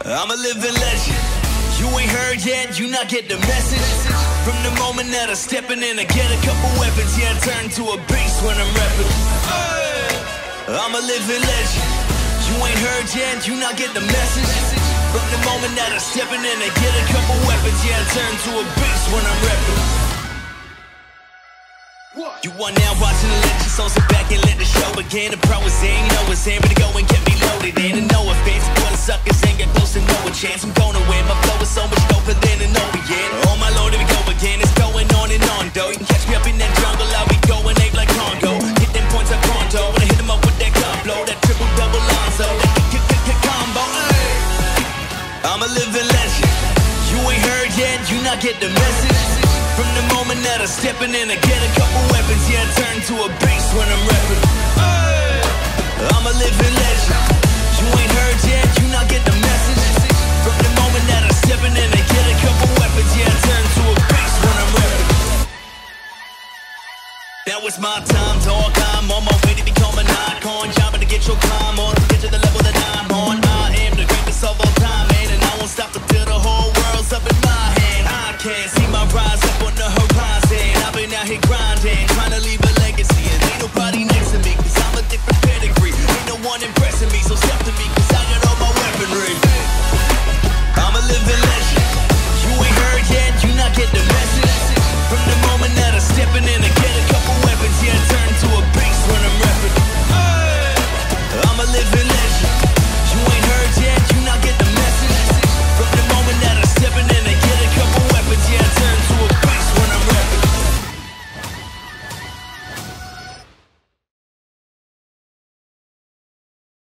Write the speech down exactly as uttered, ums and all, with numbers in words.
I'm a living legend. You ain't heard yet, you not get the message. From the moment that I'm stepping in, I get a couple weapons. Yeah, I turn to a beast when I'm rapping. I'm a living legend. You ain't heard yet, you not get the message. From the moment that I'm stepping in, I get a couple weapons. Yeah, I turn to a beast when I'm rapping. You are now watching the legend, so sit back and let the show begin. The pro is in, you know it's in, ready to go and get me loaded in. And no offense, for the suckers ain't get close to no chance. I'm gonna win, my flow is so much doper than an over yet. Oh my lord, here we go again, it's going on and on though. You can catch me up in that jungle, I'll be going ape like Congo. Hit them points up pronto, when I hit them up with that gun blow. That triple double Lonzo, that combo, ay. I'm a living legend. You ain't heard yet, you not get the message. From the moment that I'm stepping in, I get a couple weapons. Yeah, I turn to a beast when I'm rapping. Hey! I'm a living legend. You ain't heard yet, you not get the message. From the moment that I'm stepping in, I get a couple weapons. Yeah, I turn to a beast when I'm rapping. Now it's my time.